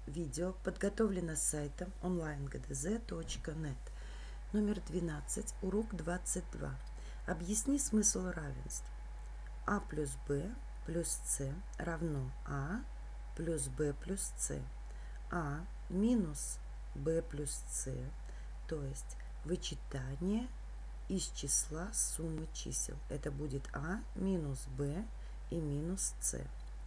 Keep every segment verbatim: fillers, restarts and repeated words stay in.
Видео подготовлено с сайтом онлайн гэ дэ зэ точка нет. Номер двенадцать, урок двадцать два. Объясни смысл равенств. А плюс Б плюс С равно А плюс Б плюс С. А минус Б плюс С, то есть вычитание из числа суммы чисел. Это будет А минус Б и минус С.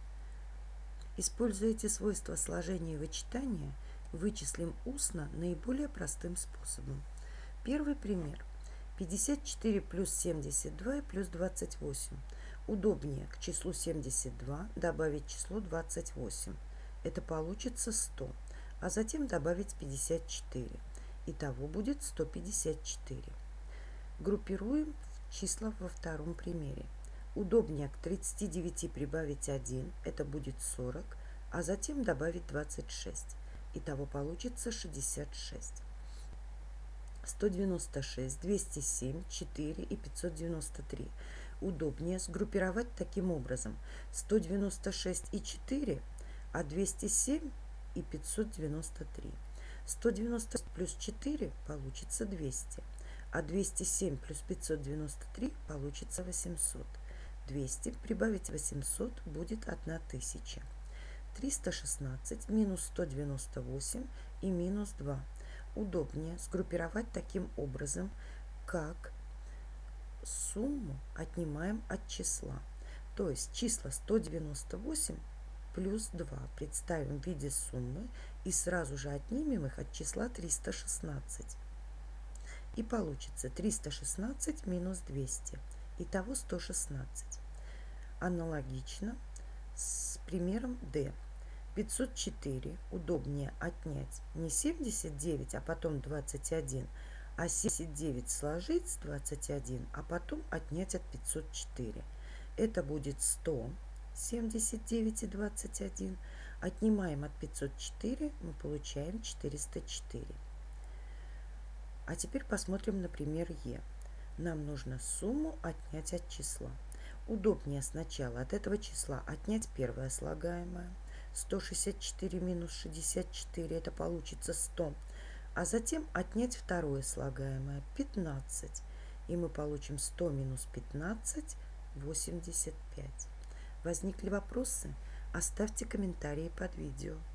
Используя эти свойства сложения и вычитания, вычислим устно наиболее простым способом. Первый пример. пятьдесят четыре плюс семьдесят два и плюс двадцать восемь. Удобнее к числу семьдесят два добавить число двадцать восемь. Это получится сто. А затем добавить пятьдесят четыре. Итого будет сто пятьдесят четыре. Группируем числа во втором примере. Удобнее к тридцати девяти прибавить один, это будет сорок, а затем добавить двадцать шесть. Итого получится шестьдесят шесть. сто девяносто шесть, двести семь, четыре и пятьсот девяносто три. Удобнее сгруппировать таким образом: сто девяносто шесть и четыре, а двести семь и пятьсот девяносто три. сто девяносто плюс четыре получится двести, а двести семь плюс пятьсот девяносто три получится восемьсот. двести прибавить восемьсот будет тысяча. триста шестнадцать минус сто девяносто восемь и минус два. Удобнее сгруппировать таким образом, как сумму отнимаем от числа. То есть числа сто девяносто восемь плюс два представим в виде суммы и сразу же отнимем их от числа триста шестнадцать. И получится триста шестнадцать минус двести. Итого сто шестнадцать. Аналогично с примером Д. пятьсот четыре удобнее отнять не семьдесят девять, а потом двадцать один, а семьдесят девять сложить с двадцать один, а потом отнять от пятьсот четыре. Это будет сто семьдесят девять и двадцать один. Отнимаем от пятьсот четыре, мы получаем четыреста четыре. А теперь посмотрим на пример Е. Нам нужно сумму отнять от числа. Удобнее сначала от этого числа отнять первое слагаемое. сто шестьдесят четыре минус шестьдесят четыре, это получится сто. А затем отнять второе слагаемое, пятнадцать. И мы получим сто минус пятнадцать, восемьдесят пять. Возникли вопросы? Оставьте комментарии под видео.